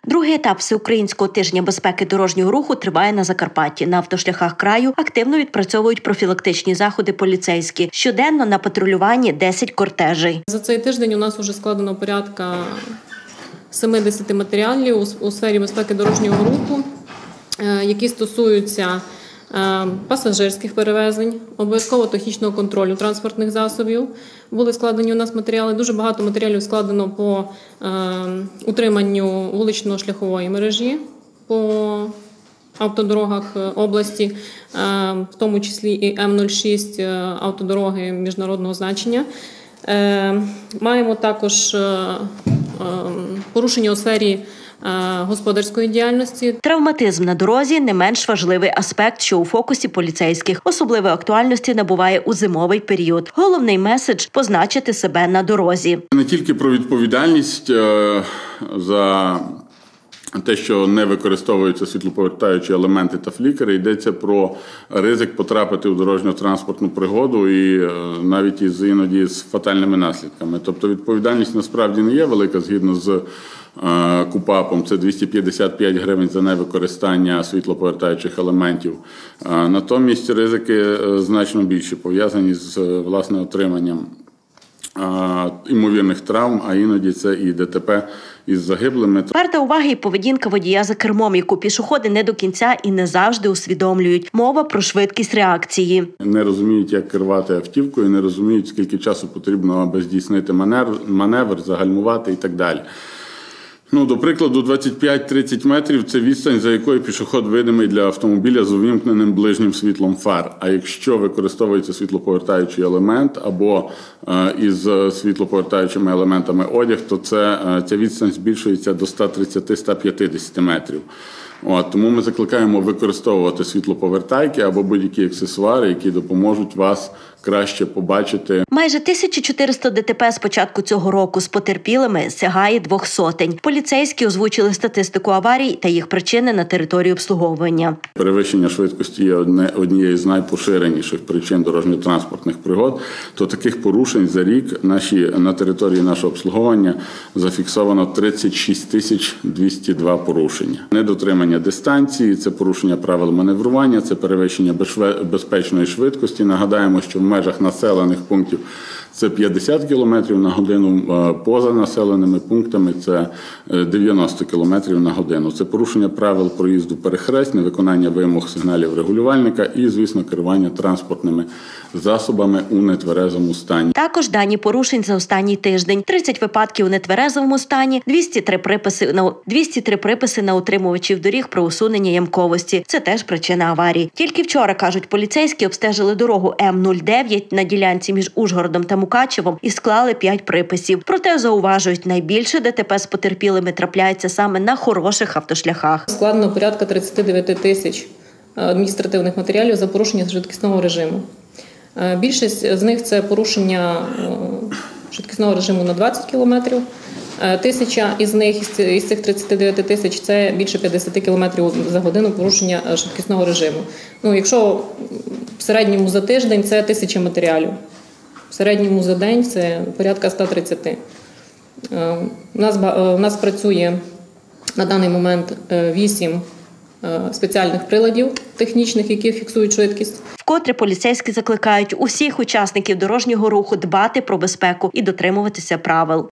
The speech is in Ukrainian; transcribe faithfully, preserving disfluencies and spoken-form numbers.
Другий етап Всеукраїнського тижня безпеки дорожнього руху триває на Закарпатті. На автошляхах краю активно відпрацьовують профілактичні заходи поліцейські. Щоденно на патрулюванні десять кортежей. За цей тиждень у нас вже складено порядка сімдесят матеріалів у сфері безпеки дорожнього руху, які стосуються пасажирських перевезень, обов'язково технічного контролю транспортних засобів. Були складені у нас матеріали. Дуже багато матеріалів складено по е, утриманню вулично-шляхової мережі по автодорогах області, е, в тому числі і М нуль шість автодороги міжнародного значення. Е, маємо також е, е, порушення у сфері господарської діяльності. Травматизм на дорозі – не менш важливий аспект, що у фокусі поліцейських. Особливої актуальності набуває у зимовий період. Головний меседж – позначити себе на дорозі. Не тільки про відповідальність за те, що не використовуються світлоповертаючі елементи та флікери, йдеться про ризик потрапити в дорожньо-транспортну пригоду і навіть із іноді з фатальними наслідками. Тобто відповідальність насправді не є велика згідно з КУПАПом, це двісті п'ятдесят п'ять гривень за невикористання світлоповертаючих елементів. Натомість ризики значно більші, пов'язані з власне отриманням імовірних травм, а іноді це і ДТП із загиблими. Варта уваги і поведінка водія за кермом, яку пішоходи не до кінця і не завжди усвідомлюють. Мова про швидкість реакції. Не розуміють, як керувати автівкою, не розуміють, скільки часу потрібно, аби здійснити маневр, маневр, загальмувати і так далі. Ну, до прикладу, двадцять п'ять - тридцять метрів – це відстань, за якою пішоход видимий для автомобіля з увімкненим ближнім світлом фар. А якщо використовується світлоповертаючий елемент або е, із світлоповертаючими елементами одяг, то це, е, ця відстань збільшується до ста тридцяти - ста п'ятдесяти метрів. От, тому ми закликаємо використовувати світлоповертайки або будь-які аксесуари, які допоможуть вас краще побачити. Майже тисяча чотириста ДТП з початку цього року з потерпілими сягає двох сотень. Поліцейські озвучили статистику аварій та їх причини на території обслуговування. Перевищення швидкості є однією з найпоширеніших причин дорожньо-транспортних пригод. То таких порушень за рік наші, на території нашого обслуговування зафіксовано тридцять шість тисяч двісті два порушення. Недотримання дистанції, це порушення правил маневрування, це перевищення безпечної швидкості. Нагадаємо, що в межах населених пунктів це п'ятдесят кілометрів на годину, поза населеними пунктами це дев'яносто кілометрів на годину. Це порушення правил проїзду перехресть, невиконання вимог сигналів регулювальника і, звісно, керування транспортними засобами у нетверезому стані. Також дані порушень за останній тиждень. тридцять випадків у нетверезовому стані, двісті три приписи на, двісті три приписи на утримувачів доріг про усунення ямковості. Це теж причина аварій. Тільки вчора, кажуть поліцейські, обстежили дорогу М нуль дев'ять на ділянці між Ужгородом та Мукачевом і склали п'ять приписів. Проте, зауважують, найбільше ДТП з потерпілими трапляється саме на хороших автошляхах. Складено порядка тридцять дев'ять тисяч адміністративних матеріалів за порушення швидкісного режиму. Більшість з них – це порушення швидкісного режиму на двадцять кілометрів. Тисяча із них, із цих тридцяти дев'яти тисяч, це більше п'ятдесят кілометрів за годину порушення швидкісного режиму. Ну, якщо в середньому за тиждень – це тисяча матеріалів. В середньому за день – це порядка ста тридцяти. У нас, у нас працює на даний момент вісім спеціальних приладів технічних, які фіксують швидкість. Вкотре поліцейські закликають усіх учасників дорожнього руху дбати про безпеку і дотримуватися правил.